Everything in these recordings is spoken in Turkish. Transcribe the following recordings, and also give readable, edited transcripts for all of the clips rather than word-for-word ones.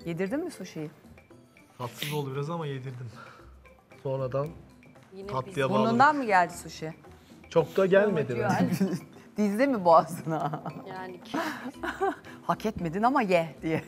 Yedirdin mi suşiyi? Tatsız oldu biraz ama yedirdim. Sonradan tatlıya Burnundan bağladık. mı geldi suşi? Çok da gelmedi bence. Dizdi mi boğazına? Yani Hak etmedin ama ye diye.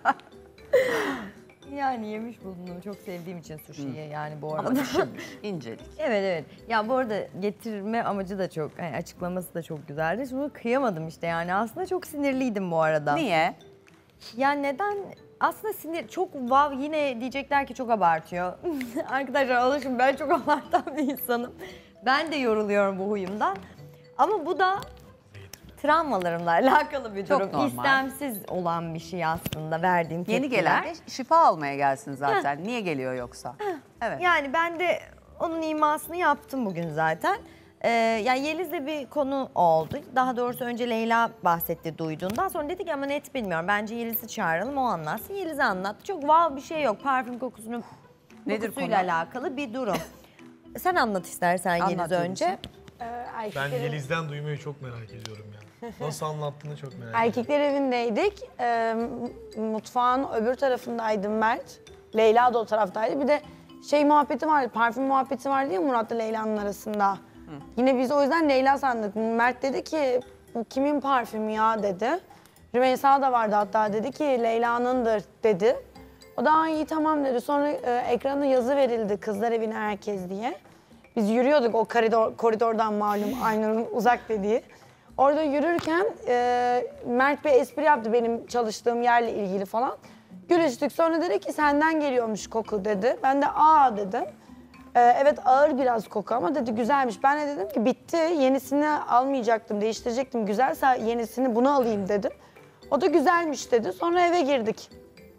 Yani yemiş bulundum. Çok sevdiğim için sushi'yi yani bu arada. Ama düşünmüş, incelik. Evet evet. Ya bu arada getirme amacı da çok, yani açıklaması da çok güzeldi. Şimdi kıyamadım işte yani. Aslında çok sinirliydim bu arada. Niye? Yani neden? Aslında sinir çok yine diyecekler ki çok abartıyor. Arkadaşlar alışın, ben çok abartan bir insanım. Ben de yoruluyorum bu huyumdan. Ama bu da travmalarımla alakalı bir Çok durum. normal. İstemsiz olan bir şey aslında verdiğim tepkiler. Yeni gelen de şifa almaya gelsin zaten. Niye geliyor yoksa? Evet. Yani ben de onun imasını yaptım bugün zaten. Yani Yeliz'le bir konu oldu. Daha doğrusu önce Leyla bahsetti duyduğundan. Sonra dedi ki ama net bilmiyorum. Bence Yeliz'i çağıralım, o anlatsın. Yeliz'e anlattı. Çok bir şey yok. Parfüm kokusuyla Nedir alakalı bir durum. Sen anlat istersen Anlat Yeliz Yeliz'i. önce. Ben Yeliz'den duymayı çok merak ediyorum ya. Nasıl anlattığını çok merak ediyorum. Erkekler evindeydik. Mutfağın öbür tarafındaydı Mert. Leyla da o taraftaydı. Bir de muhabbeti vardı, parfüm muhabbeti vardı ya Murat'la Leyla'nın arasında. Yine biz o yüzden Leyla sandık. Mert dedi ki bu kimin parfümü ya dedi. Rümeysa da vardı hatta, dedi ki Leyla'nındır dedi. O da iyi tamam dedi. Sonra ekrana yazı verildi kızlar evine herkes diye. Biz yürüyorduk o koridordan malum Aynur'un uzak dediği. Orada yürürken Mert bir espri yaptı benim çalıştığım yerle ilgili falan. Gülüştük, sonra dedi ki senden geliyormuş koku dedi. Ben de aa dedim. Evet ağır biraz koku ama dedi güzelmiş. Ben de dedim ki bitti, yenisini almayacaktım, değiştirecektim. Güzelse yenisini bunu alayım dedim. O da güzelmiş dedi. Sonra eve girdik.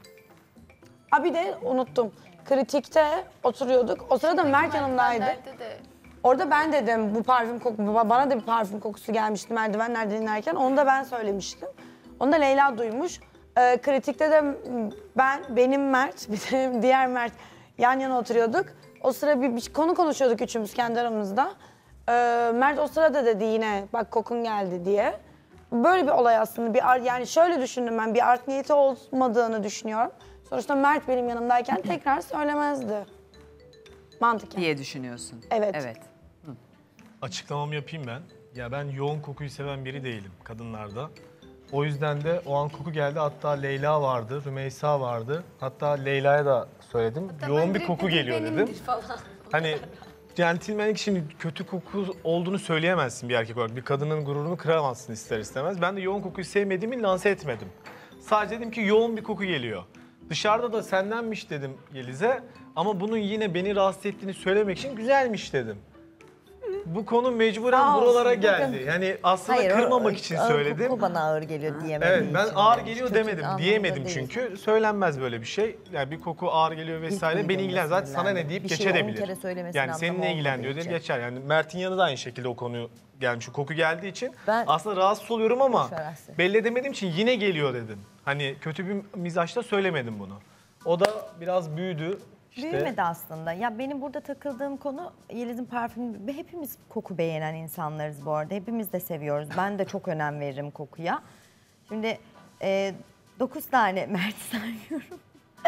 Bir de unuttum. Kritikte oturuyorduk. O sırada Mert yanımdaydı. Orada ben dedim bu parfüm koku, bana da bir parfüm kokusu gelmişti merdivenlerden inerken. Onu da ben söylemiştim. Onu da Leyla duymuş. Kritikte de benim Mert, bir de diğer Mert yan yana oturuyorduk. O sıra bir konu konuşuyorduk üçümüz kendi aramızda. Mert o sırada dedi yine bak kokun geldi diye. Böyle bir olay aslında. Yani şöyle düşündüm ben, bir art niyeti olmadığını düşünüyorum. Sonuçta Mert benim yanımdayken tekrar söylemezdi. Mantıken. Diye düşünüyorsun. Evet. Evet. Açıklamamı yapayım ben. Ya ben yoğun kokuyu seven biri değilim kadınlarda. O yüzden de o an koku geldi. Hatta Leyla vardı, Rümeysa vardı. Hatta Leyla'ya da söyledim. Yoğun bir koku geliyor dedim. Hani centilmenlik, şimdi kötü koku olduğunu söyleyemezsin bir erkek olarak. Bir kadının gururunu kıramazsın ister istemez. Ben de yoğun kokuyu sevmediğimi lanse etmedim. Sadece dedim ki yoğun bir koku geliyor. Dışarıda da sendenmiş dedim Yeliz'e. Ama bunun yine beni rahatsız ettiğini söylemek için güzelmiş dedim. Bu konu mecburen buralara geldi. Yani aslında kırmamak için söyledim. Koku bana ağır geliyor diyemediğim Evet, ben için ağır demiş. geliyor Kötü demedim. anlamda Diyemedim değil. çünkü. Söylenmez böyle bir şey. Yani bir koku ağır geliyor vesaire. Beni ilgilen zaten sana ne deyip Bir şeyi 10 geçebilir. kere söylemesinin Yani seninle anlamı ilgilen diyor olmadığı der geçer. Yani Mert'in yanı da aynı şekilde o konu gelmiş. O koku geldiği için Ben- aslında rahatsız oluyorum ama Boş ver Aslı. belli edemediğim için yine geliyor dedim. Hani kötü bir mizaçla söylemedim bunu. O da biraz büyüdü. İşte Büyümedi aslında. Ya benim burada takıldığım konu Yeliz'in parfümü. Hepimiz koku beğenen insanlarız bu arada. Hepimiz de seviyoruz. Ben de çok önem veririm kokuya. Şimdi 9 tane Mert sayıyorum.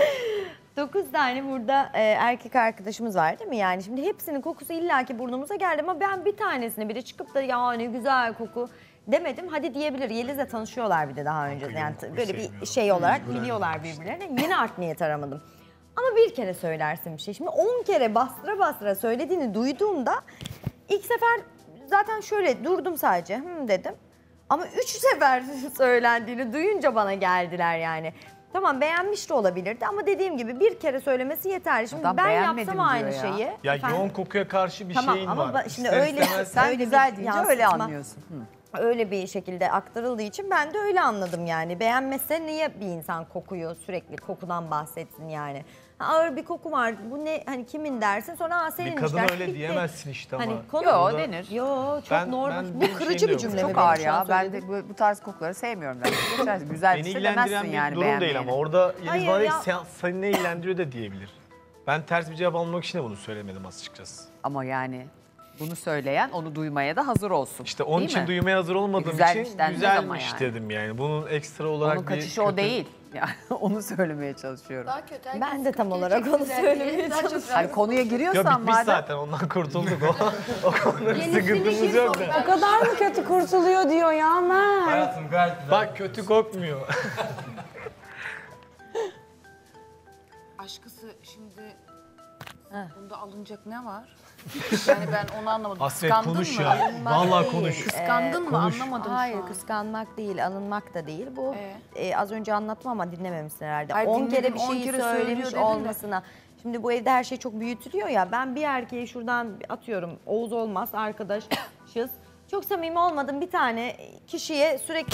9 tane burada erkek arkadaşımız var değil mi? Yani şimdi hepsinin kokusu illaki burnumuza geldi ama ben bir tanesine bile çıkıp da ya ne güzel koku demedim. Hadi diyebilir. Yeliz'le tanışıyorlar bir de daha önce. Yani böyle bir şey olarak biliyorlar birbirlerine. Yine art niyet aramadım. Ama bir kere söylersin bir şey. Şimdi 10 kere bastıra bastıra söylediğini duyduğumda ilk sefer zaten şöyle durdum sadece dedim. Ama 3 sefer söylendiğini duyunca bana geldiler yani. Tamam beğenmiş de olabilirdi ama dediğim gibi bir kere söylemesi yeterli. Şimdi Adam ben beğenmedim yapsam aynı diyor ya. şeyi. ya efendim, yoğun kokuya karşı bir tamam, şeyin ama var. şimdi İster öyle- istemez- Sen Öyle güzel bir deyince öyle yansıtma. anlıyorsun. öyle bir şekilde aktarıldığı için ben de öyle anladım yani. Beğenmese niye bir insan kokuyu sürekli kokudan bahsetsin yani. Ağır bir koku var. Bu ne hani kimin dersin? Sonra senin Bir kadına öyle diyemezsin işte ama. Hani konu Yo denir. Yo çok Ben- normal. ben Bu benim kırıcı şeyim bir de cümle yok. mi Çok ağır benim şu an ya. Ben söylediğim? de bu tarz kokuları sevmiyorum ben. Geçer, güzel bir Beni şey ilgilendiren demezsin bir yani durum değil beğenmeyeni. ama orada Yeliz Hayır bana ya. seni ne ilgilendiriyor da diyebilir. Ben ters bir cevap almak için de bunu söylemedim açıkçası. Ama yani bunu söyleyen onu duymaya da hazır olsun. İşte onun Değil için mi? duymaya hazır olmadığım Güzelmiş için denmez ama güzelmiş yani. dedim yani. Bunun ekstra olarak Onun bir kaçışı o değil. Yani onu söylemeye çalışıyorum. Daha kötü. herkes Ben de tam kırk olarak gelecek onu güzel diye. söylemeye Daha çok çalışıyorum. Hani konuya Ya giriyorsan bitmiş madem. zaten ondan kurtulduk. O konuda bir Yenisini sıkıntımız kim yok soruyor? da. O kadar mı kötü kurtuluyor diyor ya Mert. Hayatım gayet güzel. Bak kötü kokmuyor. Aşkısı şimdi bunda alınacak ne var? Yani ben onu anlamadım. Hasret Kıskandın konuş mı? ya. Vallahi değil. konuş. Kıskandın mı? Anlamadım Hayır, şu an. kıskanmak değil, alınmak da değil. Bu Ee? az önce anlattım ama dinlememişsin herhalde. Hayır, 10 kere dinledim, bir 10 şeyi kere söylüyor söylemiş dedin de. olmasına. Şimdi bu evde her şey çok büyütülüyor ya. Ben bir erkeği şuradan atıyorum, Oğuz olmaz, arkadaşız. Çok samimi olmadım bir tane kişiye sürekli...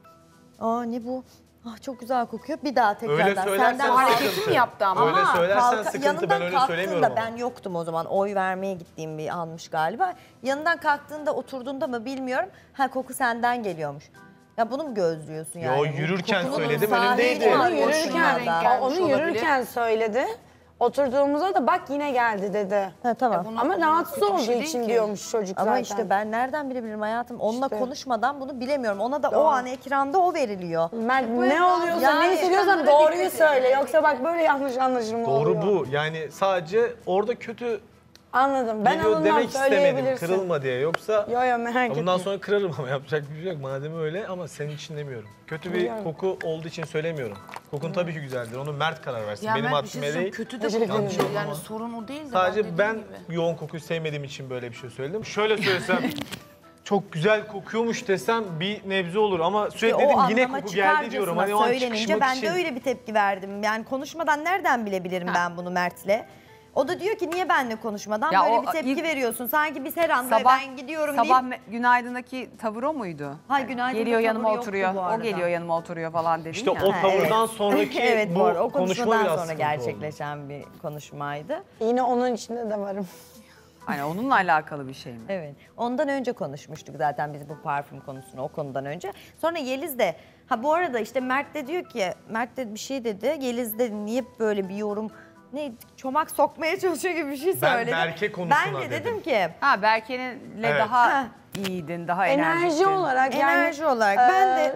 Aa ne bu? Ah çok güzel kokuyor. Bir daha tekrardan. Öyle söylersen Senden hareketi Hareketi mi yaptı ama? Öyle söylersen sıkıntı, yanından ben öyle kalktığında söylemiyorum ama. ben yoktum o zaman. Oy vermeye gittiğim bir anmış galiba. Yanından kalktığında, oturduğunda mı bilmiyorum. Ha koku senden geliyormuş. Ya bunu mu gözlüyorsun yani? Yo, yürürken Kokunun söyledim, sahibi önümdeydi. var Onu boşuna yürürken, da. onu olabilir. yürürken söyledi. Oturduğumuzda da bak yine geldi dedi. Ha, tamam. Ama rahatsız kötü bir olduğu şey değil için ki. diyormuş çocuk Ama zaten. işte ben nereden bilebilirim hayatım? Onunla İşte. konuşmadan bunu bilemiyorum. Ona da o Doğru. an ekranda o veriliyor. Mert ne oluyorsa Yani ne hissediyorsan doğruyu söyle. Yoksa bak böyle yanlış anlaşılma Doğru oluyor. bu. Yani sadece orada kötü Anladım. Ben geliyor alınmam demek istemedim. söyleyebilirsin. Kırılma diye. Yoksa Yo yo merak etme. bundan sonra kırarım ama yapacak bir şey yok. Madem öyle ama senin için demiyorum. Kötü bir Biliyorum. koku olduğu için söylemiyorum. Kokun tabii ki güzeldir. Onu Mert karar versin. Ya Benim Mert, bir şey haddime söyleyeyim, değil. kötü de Teşekkür kokuyor. ederim. Yani sorun o değil de Sadece dediğim ben gibi. yoğun kokuyu sevmediğim için böyle bir şey söyledim. Şöyle söylesem çok güzel kokuyormuş desem bir nebze olur ama sürekli O dedim yine anlama koku geldi diyorum. Hani o an söylenince çıkışmak ben için. de öyle bir tepki verdim. Yani konuşmadan nereden bilebilirim ben bunu Mert'le? O da diyor ki niye benimle konuşmadan Ya böyle o bir tepki ilk- veriyorsun? Sanki biz her an böyle Sabah, ben gidiyorum sabah deyip... günaydın'daki tavır o muydu? Hay günaydın Geliyor da yanıma tavır yoktu oturuyor. bu O arada. geliyor yanıma oturuyor falan dedin İşte ya. o tavırdan sonraki Evet bu arada o bu konuşma konuşmadan biraz sonra sıkıntı oldu. gerçekleşen bir konuşmaydı. Yine onun içinde de varım. Hani onunla alakalı bir şey mi? Evet. Ondan önce konuşmuştuk zaten biz bu parfüm konusunu o konudan önce. Sonra Yeliz de bu arada işte Mert de diyor ki Mert de bir şey dedi. Yeliz de niye böyle bir yorum çomak sokmaya çalışıyor gibi bir şey Ben söyledi. Berke konusuna Ben de dedim. dedim ki Ha Berke'ninle Evet. daha iyiydin, daha Enerji enerjiktin. olarak yani. enerji olarak ben de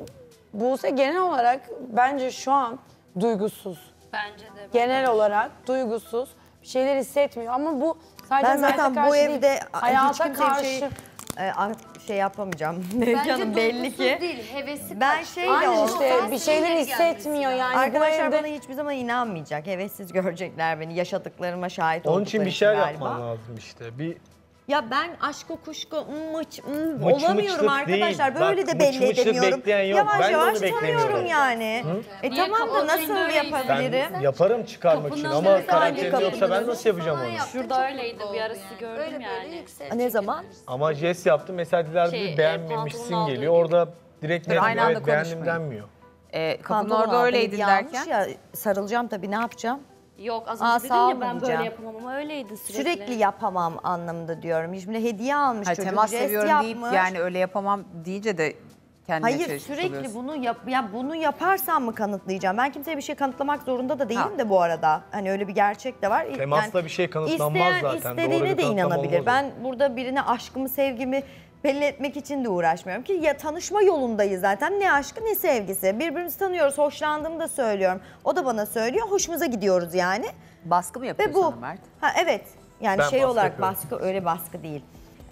Buse genel olarak bence şu an duygusuz. Bence de. Genel olarak duygusuz. Bir şeyler hissetmiyor ama bu sadece ben zaten Mert'e bu karşı evde değil, hiç hayata kimseye bir karşı. şey yapamayacağım. Bence Canım belli duygusuz ki. değil, hevesi Ben kaçtı. şeyle Aynen oldu. işte bir şeyler hissetmiyor yani. Arkadaşlar bu bana evde hiçbir zaman inanmayacak. Hevessiz görecekler beni. Yaşadıklarıma şahit Onun için oldukları bir şeyler galiba. yapman lazım işte. Bir Ya ben aşk kuşku Mıç olamıyorum mıçlık arkadaşlar. değil. Böyle Bak, de mıç belli mıçlık edemiyorum. bekleyen yok. Yavaş Ben de onu yavaş beklemiyorum. tanıyorum yani. Niye Tamam da kapının nasıl önünde yapabilirim? ben yaparım çıkarmak için Kapının ama önünde karakterim hangi yoksa ben kapının nasıl yapacağım onu? Şurada öyleydi bir ara sizi gördüm Öyle yani. böyle yükselecek. Ne zaman? Ama jest yaptım. Mesela dediler Şey, beğenmemişsin pantolon aldığı geliyor. gibi. Orada direkt Dur, ne aynı diyor? anda Evet beğendim konuşmayın. denmiyor. Kapının Pantolon orada aldı, öyleydin hediye almış derken. Ya, sarılacağım tabii ne yapacağım? Yok az Aa, önce sağ dedim ol ya ben diyeceğim. böyle yapamam ama öyleydi sürekli. Sürekli yapamam anlamında diyorum. Şimdi hediye almış Hayır, çocuk, temas jest seviyorum deyip yapmış. yani öyle yapamam deyince de kendine Hayır çelişmiş sürekli oluyorsun. bunu yaparsam mı kanıtlayacağım? Ben kimseye bir şey kanıtlamak zorunda da değilim Ha. de bu arada. Hani öyle bir gerçek de var. Temasla bir şey kanıtlanmaz isteyen zaten. Doğru istediğine bir de kanıtlama inanabilir. olmaz o. Ben burada birine aşkımı, sevgimi belli etmek için de uğraşmıyorum ki. Ya tanışma yolundayız zaten. Ne aşkı ne sevgisi. Birbirimizi tanıyoruz. Hoşlandığımı da söylüyorum. O da bana söylüyor. Hoşumuza gidiyoruz yani. Baskı mı yapıyor Ve bu sana Mert? evet. Yani Ben şey baskı olarak yapıyorum. baskı öyle baskı değil.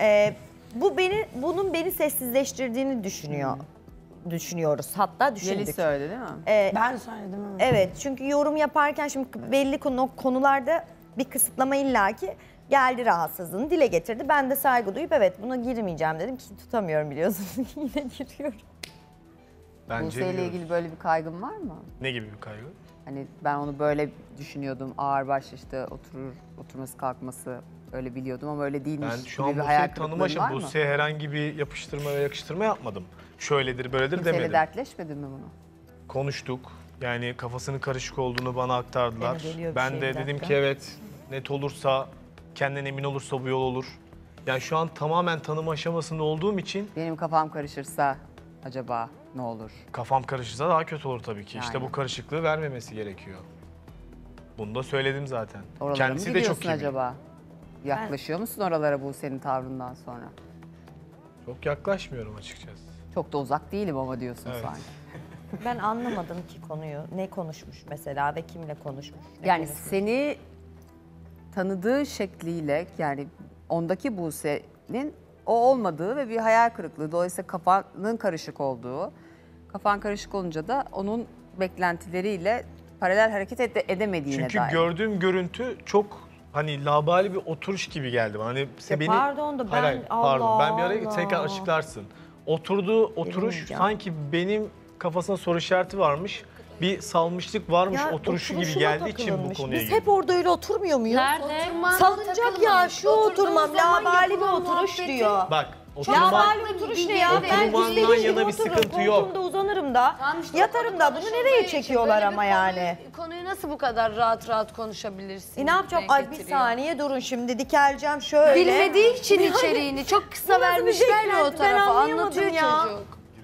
Bunun beni sessizleştirdiğini düşünüyoruz. Hatta düşündük. Yeliz söyledi değil mi? Ben söyledim ama. Evet çünkü yorum yaparken şimdi belli konularda bir kısıtlama illaki geldi, rahatsızlığını dile getirdi. Ben de saygı duyup evet buna girmeyeceğim dedim ki tutamıyorum biliyorsunuz. Yine giriyorum. Bence Buse'yle biliyoruz. ilgili böyle bir kaygın var mı? Ne gibi bir kaygı? Hani ben onu böyle düşünüyordum. Ağırbaşlı işte oturması kalkması öyle biliyordum ama öyle değilmiş Ben şu gibi an bir hayal Buse'yi kırıklığın tanımaşım. var mı? Buse'ye herhangi bir yapıştırma ve yakıştırma yapmadım. Şöyledir böyledir Kimseyle demedim. dertleşmedin mi bunu? Konuştuk. Yani kafasının karışık olduğunu bana aktardılar. Gene geliyor bir Ben şey, de bir dedim dakika. ki evet net olursa, kendinden emin olursa bu yol olur. Yani şu an tamamen tanıma aşamasında olduğum için Benim kafam karışırsa acaba ne olur? kafam karışırsa daha kötü olur tabii ki. İşte Yani. bu karışıklığı vermemesi gerekiyor. Bunu da söyledim zaten. Oralara Kendisi mı de gidiyorsun çok iyi. acaba? Yaklaşıyor musun oralara bu senin tavrından sonra? Çok yaklaşmıyorum açıkçası. Çok da uzak değilim ama diyorsun Evet. sanki. Ben anlamadım ki konuyu. Ne konuşmuş mesela ve kimle konuşmuş? Ne Yani konuşmuş? seni tanıdığı şekliyle, yani ondaki Buse'nin o olmadığı ve bir hayal kırıklığı. Dolayısıyla kafanın karışık olduğu. Kafan karışık olunca da onun beklentileriyle paralel hareket edemediğine Çünkü dair. gördüğüm görüntü çok hani labali bir oturuş gibi geldi bana. Hani Ya pardon da ben- Hayır, pardon. Allah Ben bir araya Allah. tekrar açıklarsın. Oturduğu oturuş Bilemeyeceğim. sanki benim kafasına soru işareti varmış. Bir salmışlık varmış Ya oturuşu gibi oturuşuna geldiği için bu takılınmış. konuya Biz girdim. hep orada öyle oturmuyor muyuz? Nerede? Salıncak ya şu oturmam labali bir oturuş diyor. Bak oturma Labali oturuş ne ya? Ben Oturmandan istediğim gibi yana bir otururum. sıkıntı yok. Koltuğumda uzanırım da, yatarım da. Bunu nereye çekiyorlar ama yani? Konuyu nasıl bu kadar rahat konuşabilirsin? Ne yapacağım? denk Ay bir getiriyor? saniye durun şimdi dikeleceğim şöyle. Bilmediği için içeriğini çok kısa Bu nasıl bir vermişler ya o beklenti? Ben tarafa. anlayamadım Anlatıyor ya. çocuk.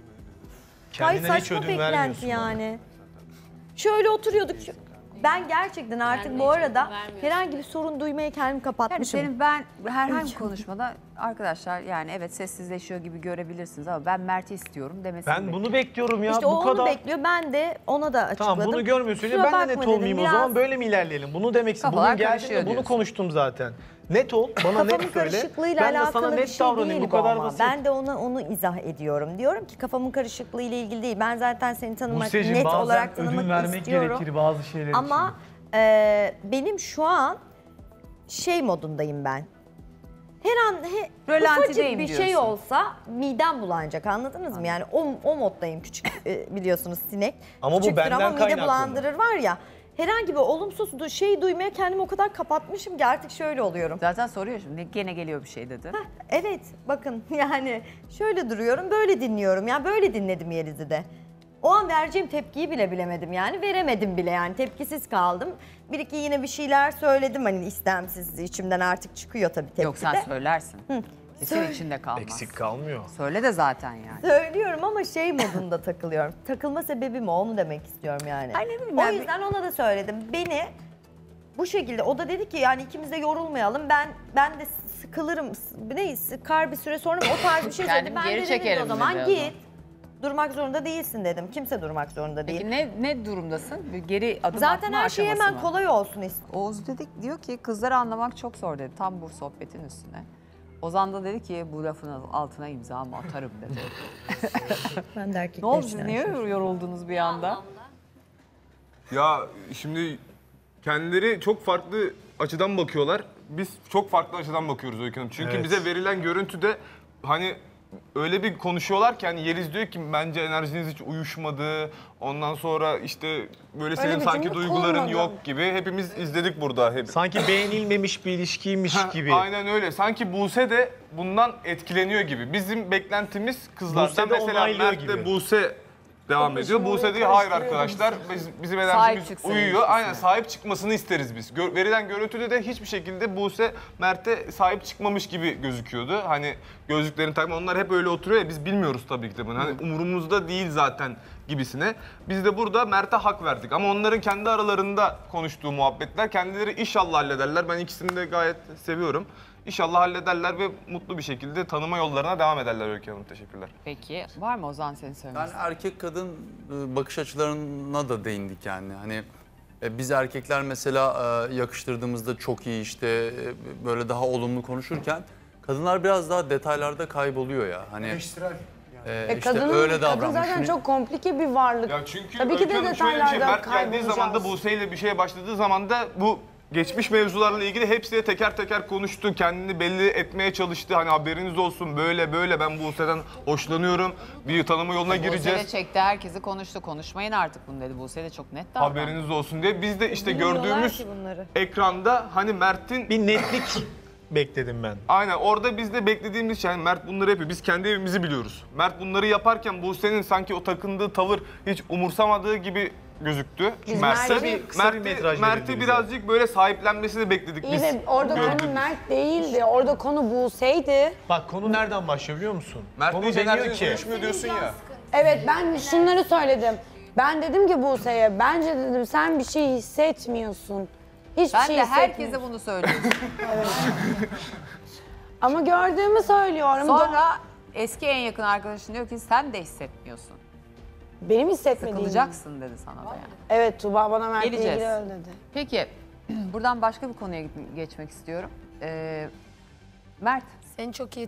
Ay kendine hiç saçma ödün beklenti vermiyorsun. yani. Şöyle oturuyorduk. Ben gerçekten artık Kendine bu hiç arada ödün vermiyorsun. herhangi bir sorun duymaya kendimi Yani kapatmışım. senin ben herhangi konuşmada arkadaşlar yani evet sessizleşiyor gibi görebilirsiniz ama ben Mert'i istiyorum demesini Ben bunu bekliyorum ya İşte bu o onu kadar. bekliyor. Ben de ona da açıkladım. Tamam bunu görmüyorsun. Kusura Ben de bakma net dedim, olmayayım o biraz zaman böyle mi ilerleyelim? Bunu demek istedim. Kafalar Bugün geldiğimde karışıyor bunu diyorsun. konuştum zaten. Net ol, bana Kafamın net söyle. karışıklığıyla Ben de alakalı sana bir net şey davranayım. değil Bu kadar ama. basit. Ben de onu izah ediyorum. Diyorum ki kafamın karışıklığıyla ilgili değil. Ben zaten seni tanımak, Buse'cim, net bazen olarak ödün tanımak vermek istiyorum. gerekir bazı şeyler için. Ama benim şu an şey modundayım ben. Her an ufacık Rölantideyim bir şey diyorsun. olsa midem bulanacak, anladınız mı? Yani o moddayım, küçük biliyorsunuz sinek. Ama bu Küçüktür benden ama mide kaynaklı mı? bulandırır var ya. Herhangi bir olumsuz şey duymaya kendimi o kadar kapatmışım ki artık şöyle oluyorum. Zaten soruyor şimdi gene geliyor bir şey dedi. Evet bakın yani şöyle duruyorum, böyle dinliyorum. Yani böyle dinledim Yeliz'i de. O an vereceğim tepkiyi bile bilemedim yani. Veremedim bile yani, tepkisiz kaldım. Bir iki yine bir şeyler söyledim hani istemsiz, içimden artık çıkıyor tabii tepki Yok sen de. söylersin. Kesin içinde kalmaz. Eksik kalmıyor. Söyle de zaten yani. Söylüyorum ama şey modunda takılıyorum. Takılma sebebim o, onu demek istiyorum yani. Ay ne bileyim O yani. yüzden ona da söyledim. Beni bu şekilde, o da dedi ki yani ikimiz de yorulmayalım. Ben de sıkılırım. Ne sıkar bir süre sonra mı? O tarz bir şey söyledi. Kendimi Ben geri de dedim ki çekerim o zaman dedi o git. Durmak zorunda değilsin dedim. Kimse durmak zorunda değil. Peki ne durumdasın? Bir geri adım Zaten atma her şey aşaması hemen mı? kolay olsun istiyorum. Oğuz diyor ki kızları anlamak çok zor dedi. Tam bu sohbetin üstüne. Ozan da dedi ki bu lafın altına imzamı atarım dedi. Ben de erkekler Ne oldu siz niye yoruldunuz bir anda? Ya şimdi kendileri çok farklı açıdan bakıyorlar. Biz çok farklı açıdan bakıyoruz Öykü Hanım. Çünkü Evet. bize verilen görüntüde hani öyle bir konuşuyorlar ki hani Yeliz diyor ki bence enerjiniz hiç uyuşmadı. Ondan sonra işte böyle senin bir sanki cümle duyguların kurmadım. yok gibi. Hepimiz izledik burada. Sanki beğenilmemiş bir ilişkiymiş gibi. Aynen öyle. Sanki Buse de bundan etkileniyor gibi. Bizim beklentimiz kızlarda Buse de mesela onaylıyor Mert gibi. de Buse devam ediyor. Buse diyor hayır arkadaşlar bizim Sahip enerjimiz çıksın uyuyor. ilişkisine. Aynen sahip çıkmasını isteriz biz. Verilen görüntüde de hiçbir şekilde Buse Mert'e sahip çıkmamış gibi gözüküyordu. Hani gözlüklerini takma onlar hep öyle oturuyor ya biz bilmiyoruz tabii ki de bunu. Hani umurumuzda değil zaten gibisine. Biz de burada Mert'e hak verdik. Ama onların kendi aralarında konuştuğu muhabbetler kendileri inşallah hallederler. Ben ikisini de gayet seviyorum. İnşallah hallederler ve mutlu bir şekilde tanıma yollarına devam ederler Öykü Hanım. Teşekkürler. Peki var mı Ozan senin söylemek Yani erkek kadın bakış açılarına da değindik yani. Hani biz erkekler mesela yakıştırdığımızda çok iyi işte böyle daha olumlu konuşurken kadınlar biraz daha detaylarda kayboluyor ya. Hani işte öyle Kadın davranmış. zaten çok komplike bir varlık. Ya çünkü Tabii ki de Öykü Hanım şöyle bir şey, detaylarda Mert geldiği zaman da kaybolacağız. Buse ile bir şeye başladığı zaman da bu geçmiş mevzularla ilgili hepsiyle teker teker konuştu. Kendini belli etmeye çalıştı. Hani haberiniz olsun böyle ben Buse'den hoşlanıyorum. Bir tanıma yoluna Buse de gireceğiz. çekti herkesi konuştu. Konuşmayın artık bunu dedi. Buse de çok net davrandı. Haberiniz olsun diye. Biz de işte Bilmiyorlar gördüğümüz ki bunları. ekranda hani Mert'in Bir netlik bekledim ben. aynen orada biz de beklediğimiz şey yani Mert bunları yapıyor. Biz kendi evimizi biliyoruz. Mert bunları yaparken Buse'nin sanki o takındığı tavır hiç umursamadığı gibi gözüktü. Biz Mert'e Mert'i- kısa bir metraj Mert'i verildi birazcık böyle sahiplenmesini bekledik İyi biz. de orada Gördük. konu Mert değildi. Orada konu Buse'ydi. Bak konu nereden başlıyor biliyor musun? Mert konu hiç deniyor enerjiniz ki uyuşmuyor diyorsun ya. Evet ben şunları söyledim. Ben dedim ki Buse'ye bence dedim sen bir şey hissetmiyorsun. Hiçbir Ben şey de hissetmiyorsun. herkese bunu söylüyorum. Ama gördüğümü söylüyorum. Sonra eski en yakın arkadaşın diyor ki sen de hissetmiyorsun. Benim hissetmediğim. Sıkılacaksın dedi sana da yani. Evet, Tuğba bana Mert'le ilgili Geleceğiz. öyle dedi. Peki buradan başka bir konuya geçmek istiyorum. Mert. Seni çok iyi